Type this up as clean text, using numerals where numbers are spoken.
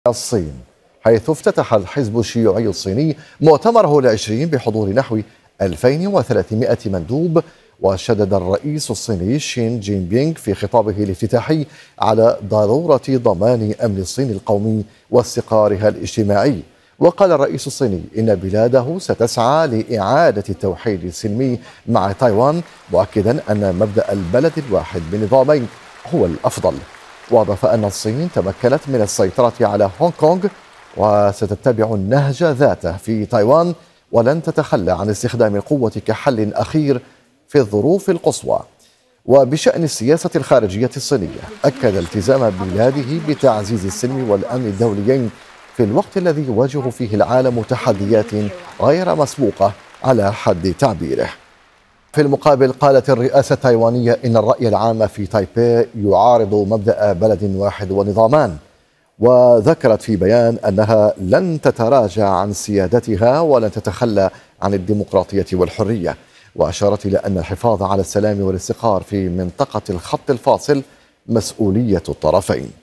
الصين، حيث افتتح الحزب الشيوعي الصيني مؤتمره العشرين بحضور نحو 2300 مندوب. وشدد الرئيس الصيني شين جين بينغ في خطابه الافتتاحي على ضرورة ضمان أمن الصين القومي واستقرارها الاجتماعي. وقال الرئيس الصيني إن بلاده ستسعى لإعادة التوحيد السلمي مع تايوان، مؤكدا أن مبدأ البلد الواحد بنظامين هو الأفضل. وأضاف أن الصين تمكنت من السيطرة على هونغ كونغ وستتبع النهج ذاته في تايوان، ولن تتخلى عن استخدام القوة كحل أخير في الظروف القصوى. وبشأن السياسة الخارجية الصينية، أكد التزام بلاده بتعزيز السلم والأمن الدوليين في الوقت الذي يواجه فيه العالم تحديات غير مسبوقة على حد تعبيره. في المقابل، قالت الرئاسة التايوانية إن الرأي العام في تايبي يعارض مبدأ بلد واحد ونظامان، وذكرت في بيان أنها لن تتراجع عن سيادتها ولن تتخلى عن الديمقراطية والحرية. وأشارت إلى أن الحفاظ على السلام والاستقرار في منطقة الخط الفاصل مسؤولية الطرفين.